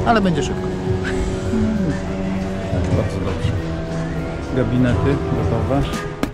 ale będzie szybko. Bardzo dobrze. Gabinety gotowe.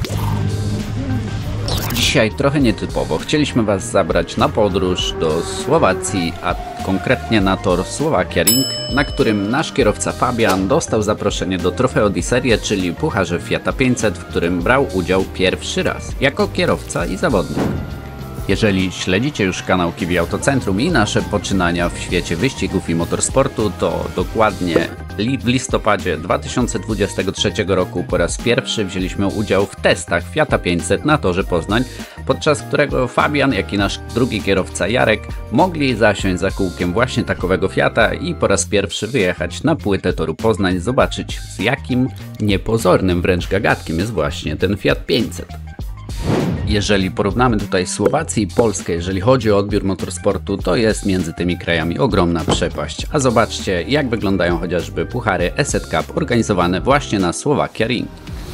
Dzisiaj trochę nietypowo. Chcieliśmy Was zabrać na podróż do Słowacji, a konkretnie na tor Slovakia Ring, na którym nasz kierowca Fabian dostał zaproszenie do Trofeo di Serie, czyli pucharze Fiata 500, w którym brał udział pierwszy raz, jako kierowca i zawodnik. Jeżeli śledzicie już kanał Kiwi Autocentrum i nasze poczynania w świecie wyścigów i motorsportu, to dokładnie w listopadzie 2023 roku po raz pierwszy wzięliśmy udział w testach Fiata 500 na torze Poznań, podczas którego Fabian, jak i nasz drugi kierowca Jarek mogli zasiąść za kółkiem właśnie takowego Fiata i po raz pierwszy wyjechać na płytę toru Poznań, zobaczyć z jakim niepozornym wręcz gagatkiem jest właśnie ten Fiat 500. Jeżeli porównamy tutaj Słowację i Polskę, jeżeli chodzi o odbiór motorsportu, to jest między tymi krajami ogromna przepaść. A zobaczcie, jak wyglądają chociażby puchary Asset Cup organizowane właśnie na Slovakia Ring.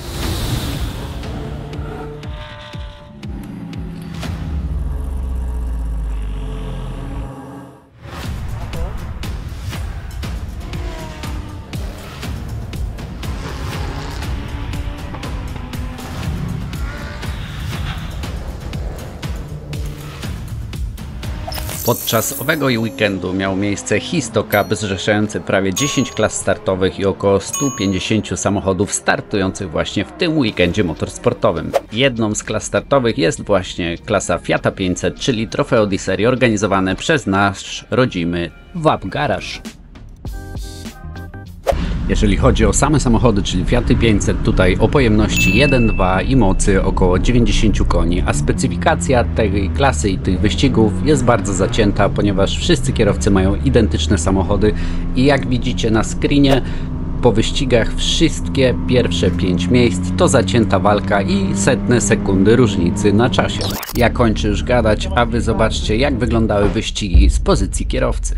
Podczas owego weekendu miał miejsce Histo Cup zrzeszający prawie 10 klas startowych i około 150 samochodów startujących właśnie w tym weekendzie motorsportowym. Jedną z klas startowych jest właśnie klasa Fiata 500, czyli Trofeo di Serie organizowane przez nasz rodzimy WAP Garage. Jeżeli chodzi o same samochody, czyli Fiaty 500, tutaj o pojemności 1.2 i mocy około 90 koni, a specyfikacja tej klasy i tych wyścigów jest bardzo zacięta, ponieważ wszyscy kierowcy mają identyczne samochody i jak widzicie na screenie, po wyścigach wszystkie pierwsze 5 miejsc to zacięta walka i setne sekundy różnicy na czasie. Ja kończę już gadać, a wy zobaczcie, jak wyglądały wyścigi z pozycji kierowcy.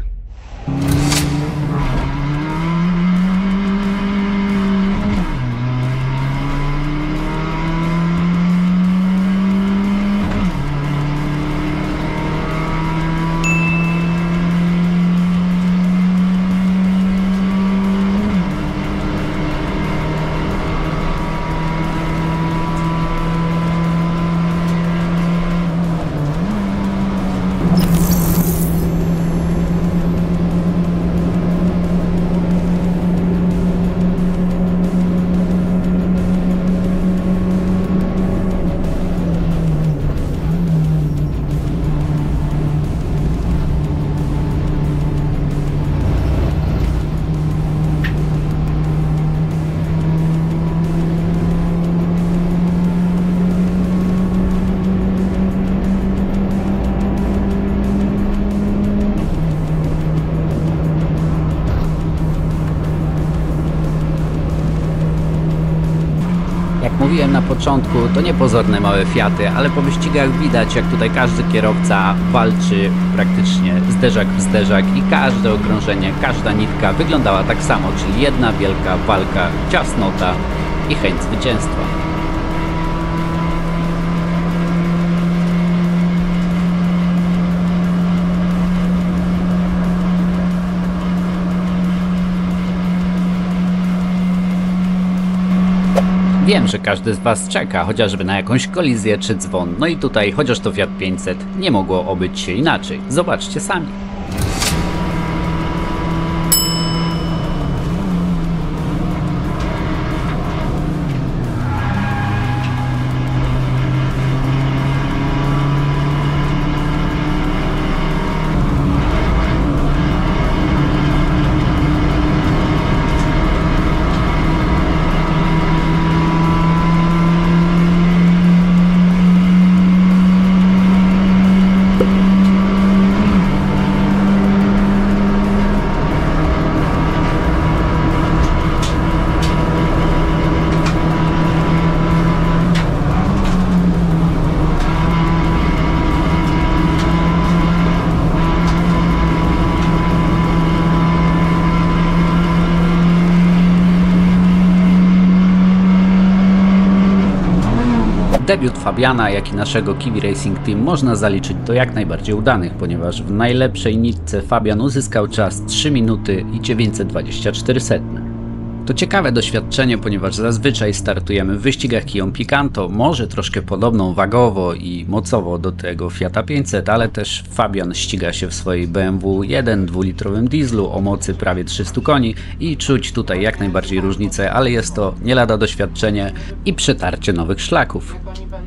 Jak mówiłem na początku, to niepozorne małe Fiaty, ale po wyścigach widać, jak tutaj każdy kierowca walczy praktycznie zderzak w zderzak i każde okrążenie, każda nitka wyglądała tak samo, czyli jedna wielka walka, ciasnota i chęć zwycięstwa. Wiem, że każdy z Was czeka chociażby na jakąś kolizję czy dzwon, no i tutaj, chociaż to Fiat 500, nie mogło obyć się inaczej. Zobaczcie sami. Debiut Fabiana, jak i naszego Kiwi Racing Team można zaliczyć do jak najbardziej udanych, ponieważ w najlepszej nitce Fabian uzyskał czas 3 minuty i 924 setne. To ciekawe doświadczenie, ponieważ zazwyczaj startujemy w wyścigach Kiją Picanto, może troszkę podobną wagowo i mocowo do tego Fiata 500, ale też Fabian ściga się w swojej BMW 1 dwulitrowym dieslu o mocy prawie 300 koni i czuć tutaj jak najbardziej różnicę, ale jest to nie lada doświadczenie i przetarcie nowych szlaków.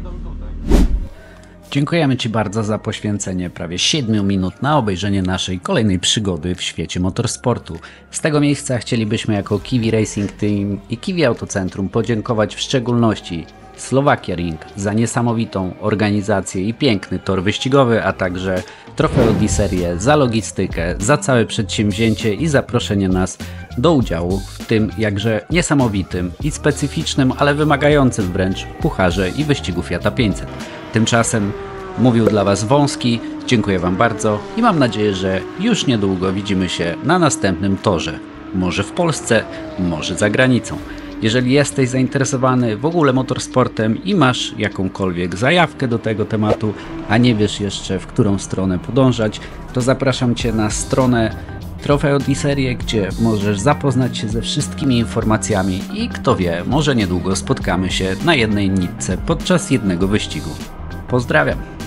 Dziękujemy Ci bardzo za poświęcenie prawie 7 minut na obejrzenie naszej kolejnej przygody w świecie motorsportu. Z tego miejsca chcielibyśmy jako Kiwi Racing Team i Kiwi Autocentrum podziękować w szczególności Slovakia Ring za niesamowitą organizację i piękny tor wyścigowy, a także Trofeo di Serie za logistykę, za całe przedsięwzięcie i zaproszenie nas do udziału w tym jakże niesamowitym i specyficznym, ale wymagającym wręcz pucharze i wyścigu Fiata 500. Tymczasem mówił dla Was Wąski, dziękuję Wam bardzo i mam nadzieję, że już niedługo widzimy się na następnym torze. Może w Polsce, może za granicą. Jeżeli jesteś zainteresowany w ogóle motorsportem i masz jakąkolwiek zajawkę do tego tematu, a nie wiesz jeszcze w którą stronę podążać, to zapraszam Cię na stronę Trofeo di Serie, gdzie możesz zapoznać się ze wszystkimi informacjami i kto wie, może niedługo spotkamy się na jednej nitce podczas jednego wyścigu. Pozdrawiam!